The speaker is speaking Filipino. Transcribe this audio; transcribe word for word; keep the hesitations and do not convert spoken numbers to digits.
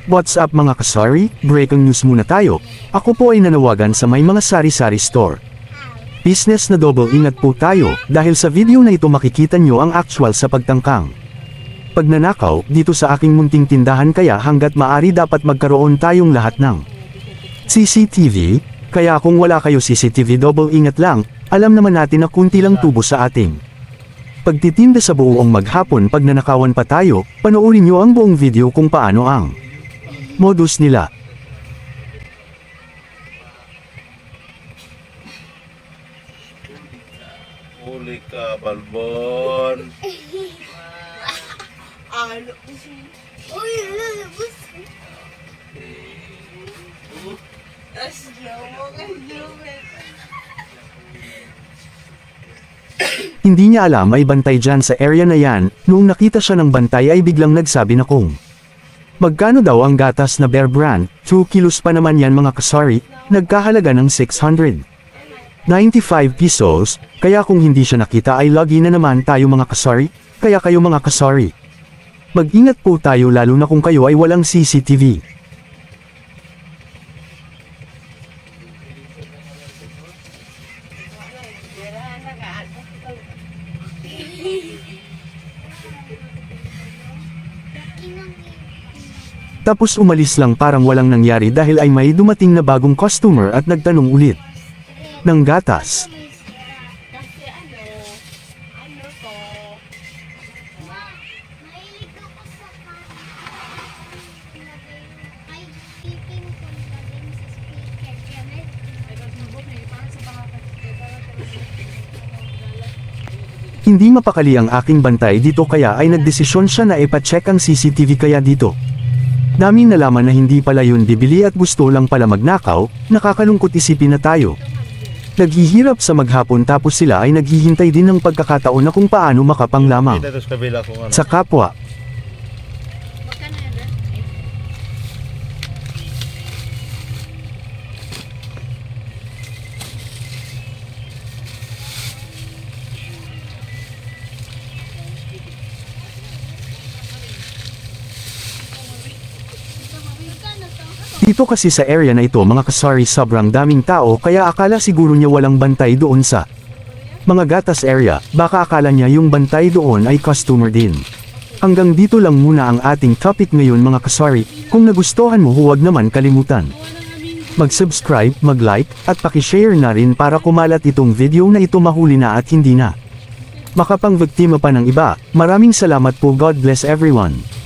What's up mga kasari? Breaking news muna tayo. Ako po ay nanawagan sa may mga sari-sari store. Business na double ingat po tayo, dahil sa video na ito makikita nyo ang actual sa pagtangkang pagnanakaw dito sa aking munting tindahan, kaya hanggat maari dapat magkaroon tayong lahat ng C C T V, kaya kung wala kayo C C T V double ingat lang, alam naman natin na kunti lang tubo sa ating pagtitinda sa buong maghapon. Pag nanakawan pa tayo, panoorin nyo ang buong video kung paano ang modus nila. Huli ka, Balbon. Ano? Uy, ano? Hindi niya alam ay bantay dyan sa area na yan. Noong nakita siya ng bantay ay biglang nagsabi na kung magkano daw ang gatas na Bear Brand. two kilos pa naman yan mga kasari, nagkahalaga ng six hundred ninety-five pesos, kaya kung hindi siya nakita ay lagi na naman tayo mga kasari. Kaya kayo mga kasari, mag-ingat po tayo lalo na kung kayo ay walang C C T V. Tapos umalis lang parang walang nangyari dahil ay may dumating na bagong customer at nagtanong ulit ng gatas. Kasi ano, ano to? Mahilig ako sa ay keeping ko lagay sa speaker. Kaya may Hindi mapakali ang aking bantay dito, kaya ay nagdesisyon siya na ipacheck ang C C T V. Kaya dito namin nalaman na hindi pala yun bibili at gusto lang pala magnakaw. Nakakalungkot isipin na tayo naghihirap sa maghapon tapos sila ay naghihintay din ng pagkakataon na kung paano makapanglamang Kita to sa kabila kung ano. sa kapwa. magkano yan, Brad? Magkano to? Dito kasi sa area na ito mga kasari sobrang daming tao, kaya akala siguro niya walang bantay doon sa mga gatas area. Baka akala niya yung bantay doon ay customer din. Hanggang dito lang muna ang ating topic ngayon mga kasari. Kung nagustuhan mo, huwag naman kalimutan mag-subscribe, mag-like, at pakishare na rin para kumalat itong video na ito, mahuli na at hindi na makapang-biktima pa ng iba. Maraming salamat po. God bless everyone.